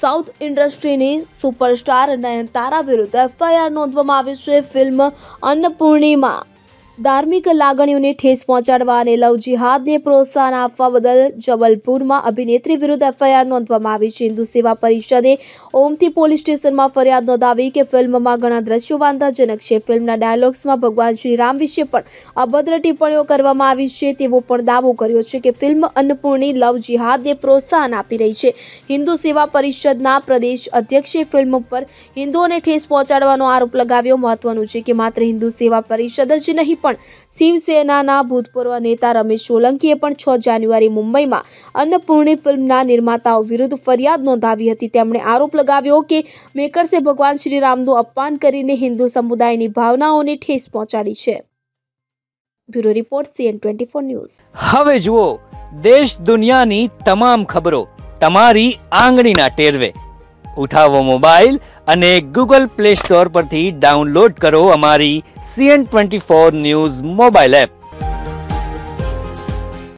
South ઇન્ડસ્ટ્રીની superstar નયનતારા વિરુદ્ધ FIR નોંધવામાં આવી છે. ફિલ્મ અન્નપૂર્ણિમાં ધાર્મિક લાગણીઓને ઠેસ પહોંચાડવા અને લવ જિહાદને પ્રોત્સાહન આપવા બદલ જબલપુરમાં અભિનેત્રી વિરુદ્ધ એફઆઈઆર નોંધવામાં આવી છે. હિન્દુ સેવા પરિષદે ઓમથી પોલીસ સ્ટેશનમાં ફરિયાદ નોંધાવી કે ફિલ્મમાં ઘણા દ્રશ્યો વાંધાજનક છે. ફિલ્મના ડાયલોગ્સમાં ભગવાન શ્રી રામ વિશે પણ અભદ્ર ટિપ્પણીઓ કરવામાં આવી છે તેવો પણ દાવો કર્યો છે કે ફિલ્મ અન્નપૂર્ણી લવ જિહાદને પ્રોત્સાહન આપી રહી છે. હિન્દુ સેવા પરિષદના પ્રદેશ અધ્યક્ષે ફિલ્મ પર હિન્દુઓને ઠેસ પહોંચાડવાનો આરોપ લગાવ્યો. મહત્વનું છે કે માત્ર હિન્દુ સેવા પરિષદ જ નહીં પણ શિવસેનાના ભૂતપૂર્વ નેતા રમેશ સોલંકીએ પણ 6 જાન્યુઆરી મુંબઈમાં અન્નપૂર્ણી ફિલ્મના નિર્માતાઓ વિરુદ્ધ ફરિયાદ નોંધાવી હતી. તેમણે આરોપ લગાવ્યો કે મેકર્સે ભગવાન શ્રી રામનું અપમાન કરીને હિન્દુ સમુદાયની ભાવનાઓને ઠેસ પહોંચાડી છે. Bureau report CN24 news. હવે જુઓ દેશ દુનિયાની તમામ ખબરો તમારી આંગળીના ટેરવે. ઉઠાવો મોબાઈલ અને Google Play Store પરથી ડાઉનલોડ કરો અમારી CN24 ન્યૂઝ મોબાઈલ એપ.